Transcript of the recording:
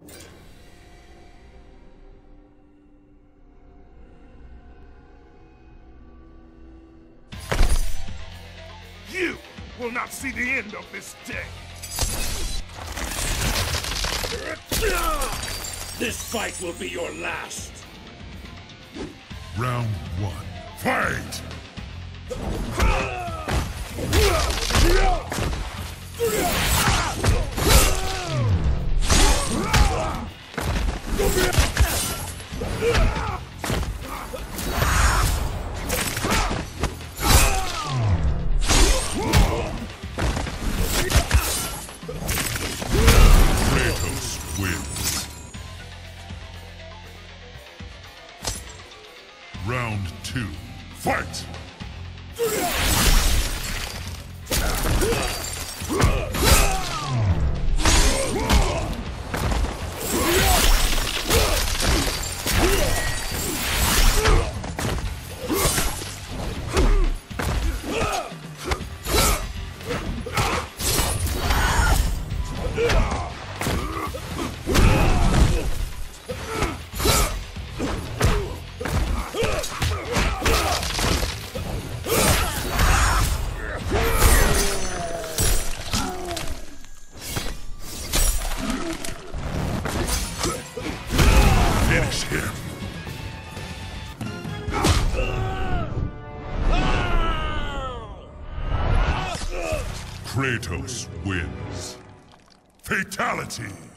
You will not see the end of this day. This fight will be your last. Round 1. Fight! Kratos wins. Round 2. Fight! Finish him. Kratos wins. Fatality!